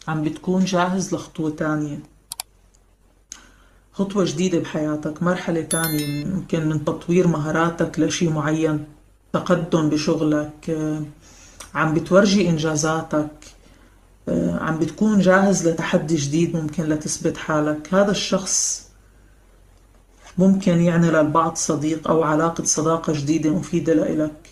عم بتكون جاهز لخطوة تانية، خطوة جديدة بحياتك، مرحلة تانية ممكن من تطوير مهاراتك لشي معين، تقدم بشغلك، عم بتورجي إنجازاتك، عم بتكون جاهز لتحدي جديد ممكن لتثبت حالك. هذا الشخص ممكن يعني للبعض صديق أو علاقة صداقة جديدة مفيدة لإلك.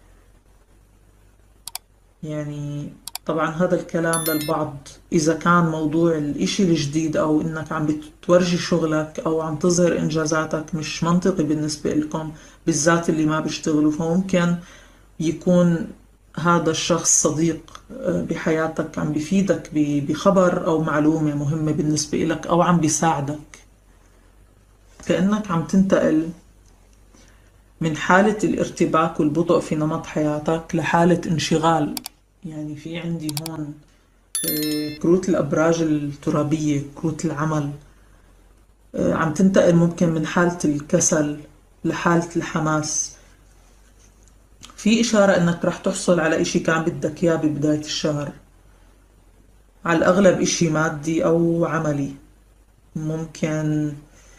يعني طبعا هذا الكلام للبعض إذا كان موضوع الإشي الجديد أو إنك عم بتورجي شغلك أو عم تظهر إنجازاتك مش منطقي بالنسبة لكم، بالذات اللي ما بيشتغلوا، فممكن يكون هذا الشخص صديق بحياتك عم بفيدك بخبر أو معلومة مهمة بالنسبة لك، أو عم بيساعدك، كأنك عم تنتقل من حالة الارتباك والبطء في نمط حياتك لحالة انشغال. يعني في عندي هون كروت الأبراج الترابية، كروت العمل، عم تنتقل ممكن من حالة الكسل لحالة الحماس. في إشارة إنك رح تحصل على إشي كان بدك إياه ببداية الشهر، على الأغلب إشي مادي أو عملي، ممكن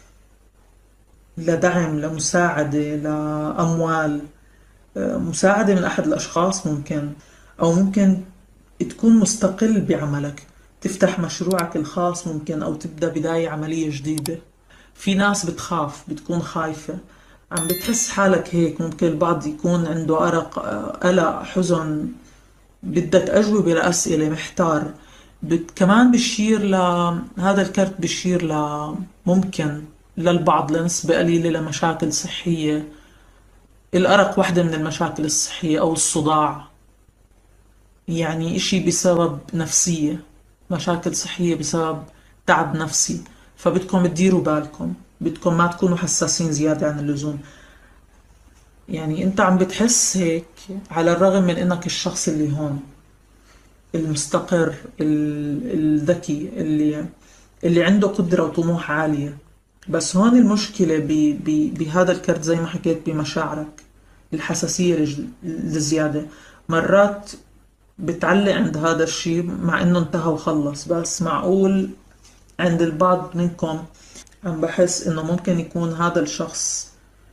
لدعم، لمساعدة، لأموال، مساعدة من أحد الأشخاص ممكن، أو ممكن تكون مستقل بعملك، تفتح مشروعك الخاص ممكن، أو تبدأ بداية عملية جديدة. في ناس بتخاف، بتكون خايفة، عم بتحس حالك هيك. ممكن البعض يكون عنده أرق، قلق، حزن، بدك أجوبة لأسئلة، محتار. كمان بشير هذا الكرت بشير ممكن للبعض لنسبة قليلة لمشاكل صحية. الأرق واحدة من المشاكل الصحية، أو الصداع، يعني إشي بسبب نفسية، مشاكل صحية بسبب تعب نفسي. فبدكم تديروا بالكم، بدكم ما تكونوا حساسين زيادة عن اللزوم. يعني انت عم بتحس هيك على الرغم من انك الشخص اللي هون، المستقر، الذكي، اللي عنده قدرة وطموح عالية. بس هون المشكلة بهذا الكرت زي ما حكيت بمشاعرك، الحساسية الزيادة. مرات بتعلق عند هذا الشيء مع انه انتهى وخلص، بس معقول عند البعض منكم عم بحس انه ممكن يكون هذا الشخص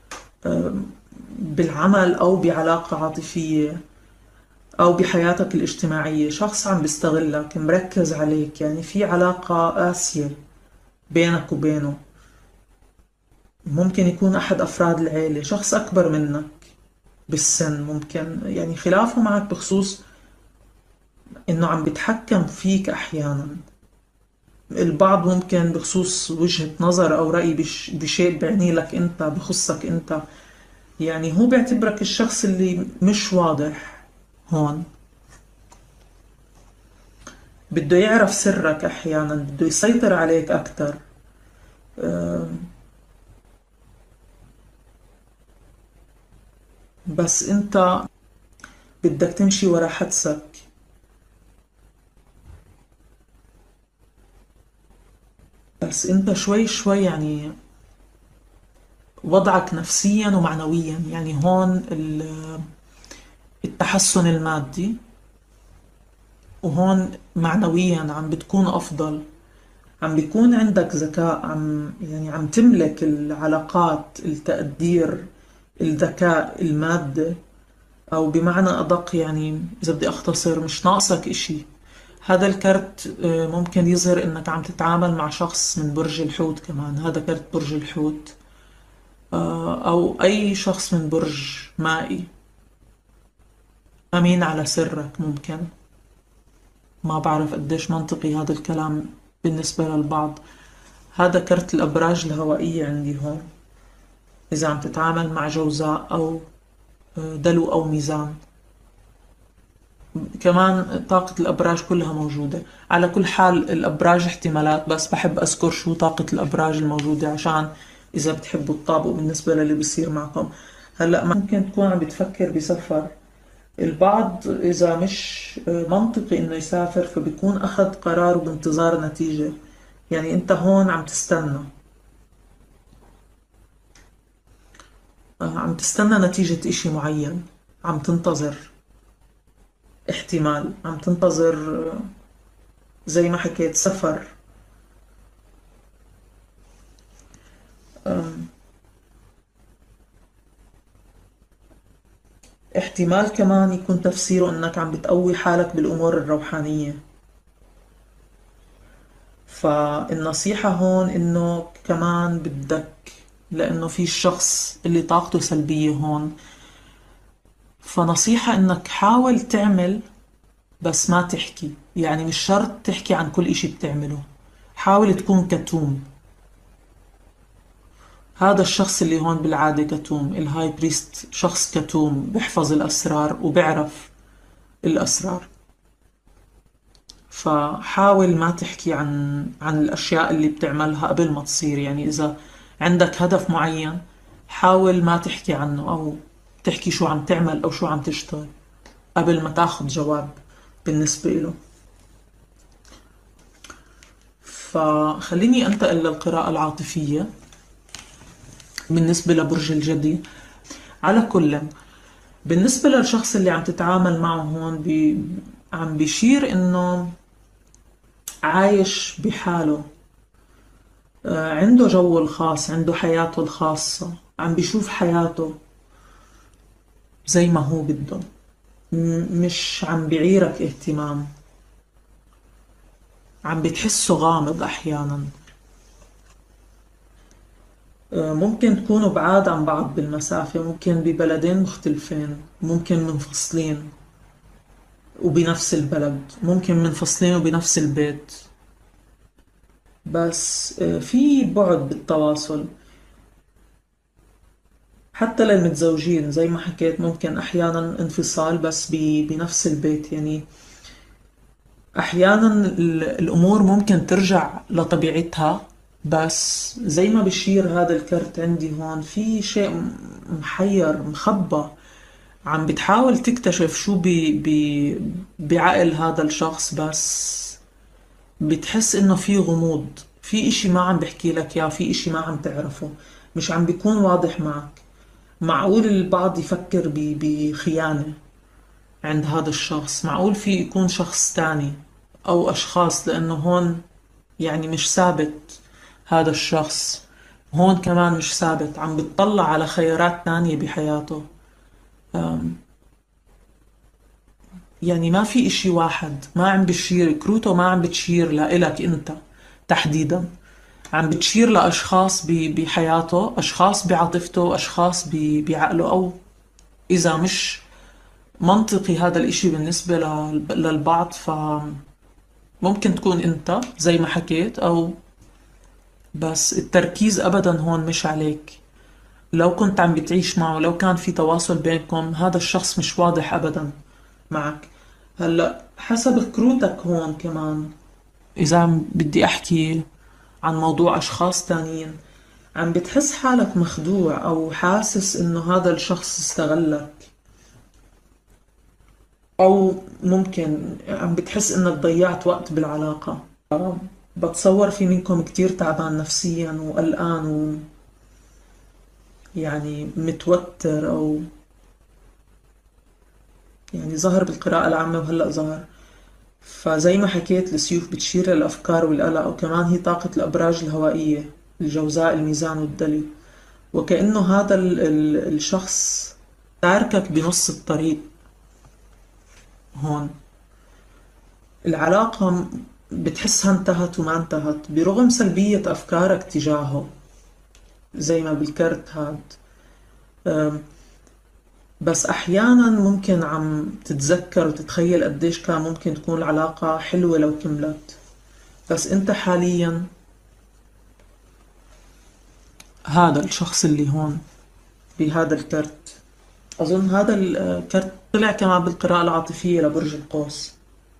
بالعمل او بعلاقة عاطفية او بحياتك الاجتماعية شخص عم بيستغلك، مركز عليك. يعني في علاقة قاسية بينك وبينه، ممكن يكون احد افراد العيلة، شخص اكبر منك بالسن، ممكن يعني خلافه معك بخصوص انه عم بيتحكم فيك احيانا. البعض ممكن بخصوص وجهة نظر أو رأي بشيء بعني لك أنت، بخصك أنت. يعني هو بيعتبرك الشخص اللي مش واضح هون، بده يعرف سرك أحيانا، بده يسيطر عليك أكتر. بس أنت بدك تمشي ورا حدسك. بس أنت شوي شوي يعني وضعك نفسيا ومعنويا، يعني هون التحسن المادي، وهون معنويا عم بتكون أفضل. عم بيكون عندك ذكاء، يعني عم تملك العلاقات، التقدير، الذكاء، المادة، أو بمعنى أدق يعني إذا بدي أختصر مش ناقصك إشي. هذا الكرت ممكن يظهر إنك عم تتعامل مع شخص من برج الحوت، كمان هذا كرت برج الحوت، أو أي شخص من برج مائي، أمين على سرك ممكن. ما بعرف قديش منطقي هذا الكلام بالنسبة للبعض. هذا كرت الأبراج الهوائية عندي هون، إذا عم تتعامل مع جوزاء أو دلو أو ميزان. كمان طاقة الأبراج كلها موجودة. على كل حال الأبراج احتمالات، بس بحب أذكر شو طاقة الأبراج الموجودة عشان إذا بتحبوا تطابقوا بالنسبة للي بيصير معكم. هلأ ممكن تكون عم بتفكر بسفر. البعض إذا مش منطقي إنه يسافر فبيكون أخذ قرار بانتظار نتيجة. يعني أنت هون عم تستنى، عم تستنى نتيجة إشي معين، عم تنتظر، احتمال عم تنتظر زي ما حكيت سفر. أم، احتمال كمان يكون تفسيره انك عم بتقوي حالك بالامور الروحانية. فالنصيحة هون انه كمان بدك، لانه في الشخص اللي طاقته سلبية هون، فنصيحة انك حاول تعمل بس ما تحكي. يعني مش شرط تحكي عن كل اشي بتعمله، حاول تكون كتوم. هذا الشخص اللي هون بالعادة كتوم، الهاي بريست شخص كتوم بيحفظ الأسرار وبيعرف الأسرار. فحاول ما تحكي عن الأشياء اللي بتعملها قبل ما تصير. يعني إذا عندك هدف معين حاول ما تحكي عنه، أو تحكي شو عم تعمل أو شو عم تشتغل قبل ما تاخد جواب بالنسبة له. فخليني أنتقل للقراءة العاطفية بالنسبة لبرج الجدي. على كل، بالنسبة للشخص اللي عم تتعامل معه هون عم بيشير إنه عايش بحاله. عنده جو الخاص، عنده حياته الخاصة، عم بيشوف حياته زي ما هو بده. مش عم بيعيرك اهتمام، عم بتحسه غامض أحيانا. ممكن تكونوا بعاد عن بعض بالمسافة، ممكن ببلدين مختلفين، ممكن منفصلين وبنفس البلد، ممكن منفصلين وبنفس البيت. بس في بعد بالتواصل. حتى للمتزوجين زي ما حكيت ممكن أحيانا انفصال بس بنفس البيت. يعني أحيانا الأمور ممكن ترجع لطبيعتها، بس زي ما بشير هذا الكرت عندي هون في شيء محير مخبى. عم بتحاول تكتشف شو بعقل هذا الشخص، بس بتحس انه في غموض، في اشي ما عم بحكي لك اياه، في اشي ما عم تعرفه، مش عم بيكون واضح معك. معقول البعض يفكر بخيانة عند هذا الشخص، معقول في يكون شخص تاني أو أشخاص، لأنه هون يعني مش ثابت. هذا الشخص هون كمان مش ثابت، عم بتطلع على خيارات تانية بحياته. يعني ما في اشي واحد، ما عم بتشير كروته، ما عم بتشير لإلك انت تحديدا، عم بتشير لأشخاص بحياته، أشخاص بعاطفته، أشخاص بعقله. أو إذا مش منطقي هذا الاشي بالنسبة للبعض، فممكن تكون انت زي ما حكيت، أو بس التركيز أبدا هون مش عليك. لو كنت عم بتعيش معه، لو كان في تواصل بينكم، هذا الشخص مش واضح أبدا معك. هلأ حسب كروتك هون كمان، إذا بدي أحكي عن موضوع أشخاص تانيين، عم بتحس حالك مخدوع أو حاسس إنه هذا الشخص استغلك، أو ممكن عم بتحس إنك ضيعت وقت بالعلاقة. بتصور في منكم كتير تعبان نفسيا وقلقان ويعني متوتر، أو يعني ظهر بالقراءة العامة وهلأ ظهر. فزي ما حكيت السيوف بتشير للأفكار والقلق، وكمان هي طاقة الأبراج الهوائية، الجوزاء الميزان والدلو. وكأنه هذا الشخص تاركك بنص الطريق هون. العلاقة بتحسها انتهت وما انتهت برغم سلبية أفكارك تجاهه زي ما بالكرت هاد. أم، بس أحيانا ممكن عم تتذكر وتتخيل قديش كان ممكن تكون العلاقة حلوة لو كملت. بس انت حاليا هذا الشخص اللي هون بهذا الكرت، أظن هذا الكرت طلع كمان بالقراءة العاطفية لبرج القوس.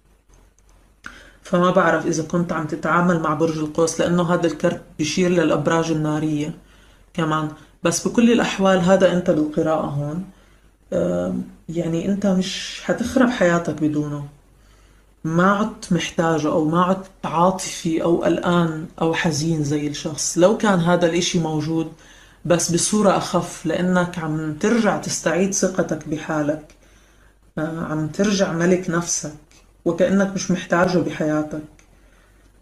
فما بعرف إذا كنت عم تتعامل مع برج القوس، لأنه هذا الكرت بيشير للأبراج النارية كمان. بس بكل الأحوال هذا أنت بالقراءة هون. يعني أنت مش حتخرب حياتك بدونه. ما عدت محتاجه، أو ما عدت عاطفي أو قلقان أو حزين زي الشخص. لو كان هذا الإشي موجود بس بصورة أخف، لأنك عم ترجع تستعيد ثقتك بحالك، عم ترجع ملك نفسك، وكأنك مش محتاجه بحياتك.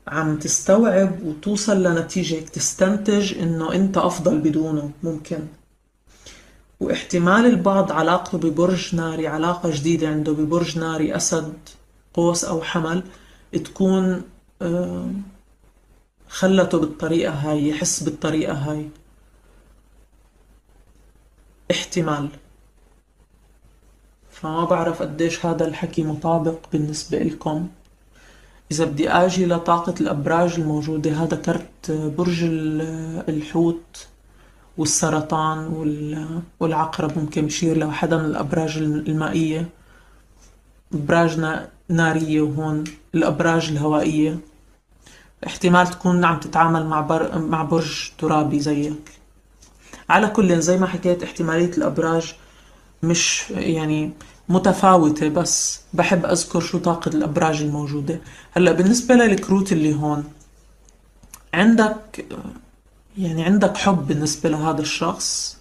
عم تستوعب وتوصل لنتيجة هيك تستنتج إنه أنت أفضل بدونه ممكن. واحتمال البعض علاقته ببرج ناري، علاقة جديدة عنده ببرج ناري أسد قوس أو حمل، تكون آه، خلته بالطريقة هاي، يحس بالطريقة هاي. احتمال. فما بعرف قديش هذا الحكي مطابق بالنسبة إلكم. إذا بدي أجي لطاقة الأبراج الموجودة، هذا كرت برج الحوت والسرطان والعقرب، ممكن بشير لحدا من الأبراج المائية، أبراج نارية، وهون الأبراج الهوائية. احتمال تكون عم تتعامل مع برج ترابي زيك. على كل، زي ما حكيت، احتمالية الأبراج مش يعني متفاوتة، بس بحب أذكر شو طاقة الأبراج الموجودة. هلأ بالنسبة للكروت اللي هون، عندك يعني عندك حب بالنسبة لهذا الشخص.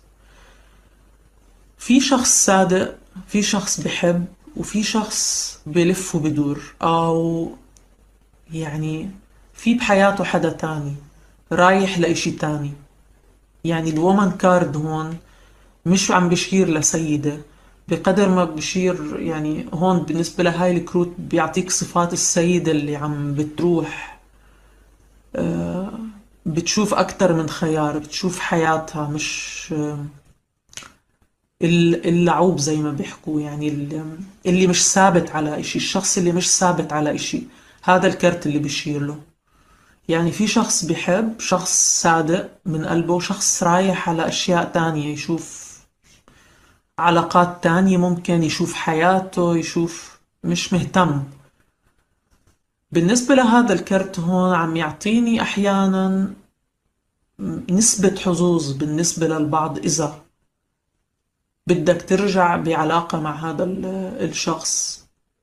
في شخص صادق، في شخص بحب، وفي شخص بلف وبدور، أو يعني في بحياته حدا تاني رايح لإشي تاني. يعني الومن كارد هون مش عم بشير لسيدة بقدر ما بشير، يعني هون بالنسبة لهاي الكروت بيعطيك صفات السيدة اللي عم بتروح، بتشوف أكتر من خيار، بتشوف حياتها، مش اللعوب زي ما بيحكوا، يعني اللي مش ثابت على إشي، الشخص اللي مش ثابت على إشي. هذا الكرت اللي بيشير له. يعني في شخص بيحب، شخص صادق من قلبه، شخص رايح على أشياء تانية، يشوف علاقات تانية، ممكن يشوف حياته، يشوف مش مهتم. بالنسبة لهذا الكرت هون عم يعطيني أحيانا نسبة حظوظ بالنسبة للبعض إذا بدك ترجع بعلاقة مع هذا الشخص.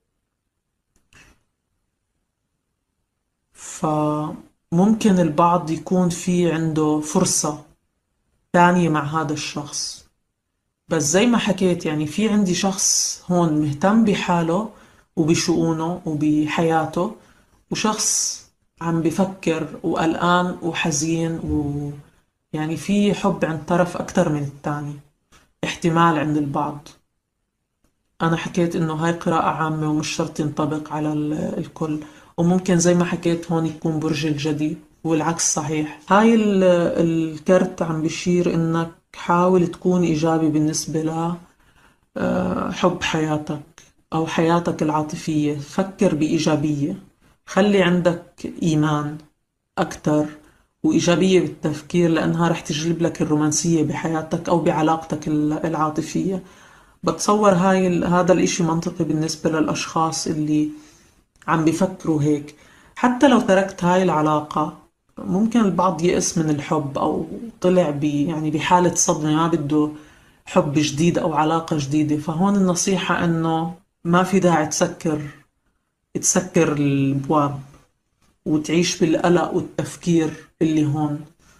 فممكن البعض يكون في عنده فرصة تانية مع هذا الشخص. بس زي ما حكيت، يعني في عندي شخص هون مهتم بحاله وبشؤونه وبحياته، وشخص عم بفكر وقلقان وحزين، يعني في حب عند طرف أكتر من التاني، احتمال عند البعض. أنا حكيت إنه هاي قراءة عامة ومش شرط ينطبق على الكل، وممكن زي ما حكيت هون يكون برج الجدي، والعكس صحيح. هاي الكرت عم بيشير إنك حاول تكون إيجابي بالنسبة ل حب حياتك أو حياتك العاطفية. فكر بإيجابية، خلي عندك إيمان أكتر وإيجابية بالتفكير، لأنها رح تجلب لك الرومانسية بحياتك أو بعلاقتك العاطفية. بتصور هذا الإشي منطقي بالنسبة للأشخاص اللي عم بيفكروا هيك. حتى لو تركت هاي العلاقة، ممكن البعض يئس من الحب أو طلع يعني بحالة صدمة، ما بده حب جديد أو علاقة جديدة. فهون النصيحة إنه ما في داعي تسكر الأبواب وتعيش بالقلق والتفكير اللي هون.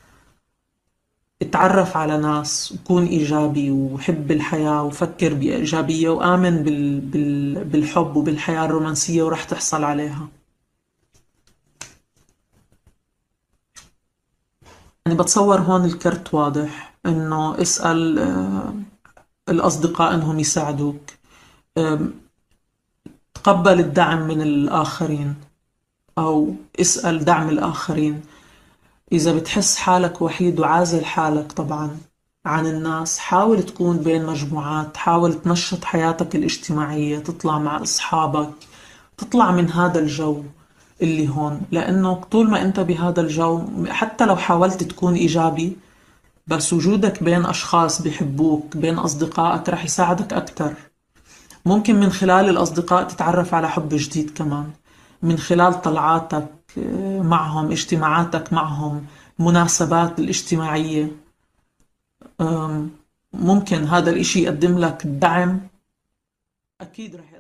اتعرف على ناس وكون إيجابي وحب الحياة وفكر بإيجابية وآمن بالحب وبالحياة الرومانسية، ورح تحصل عليها. يعني بتصور هون الكرت واضح، إنه اسأل الأصدقاء إنهم يساعدوك. تقبل الدعم من الآخرين أو اسأل دعم الآخرين. إذا بتحس حالك وحيد وعازل حالك طبعا عن الناس، حاول تكون بين مجموعات، حاول تنشط حياتك الاجتماعية، تطلع مع أصحابك، تطلع من هذا الجو اللي هون. لأنه طول ما أنت بهذا الجو، حتى لو حاولت تكون إيجابي، بس وجودك بين أشخاص بيحبوك، بين أصدقائك، رح يساعدك أكتر. ممكن من خلال الأصدقاء تتعرف على حب جديد كمان، من خلال طلعاتك معهم، اجتماعاتك معهم، مناسبات الاجتماعية. ممكن هذا الاشي يقدم لك دعم، أكيد رح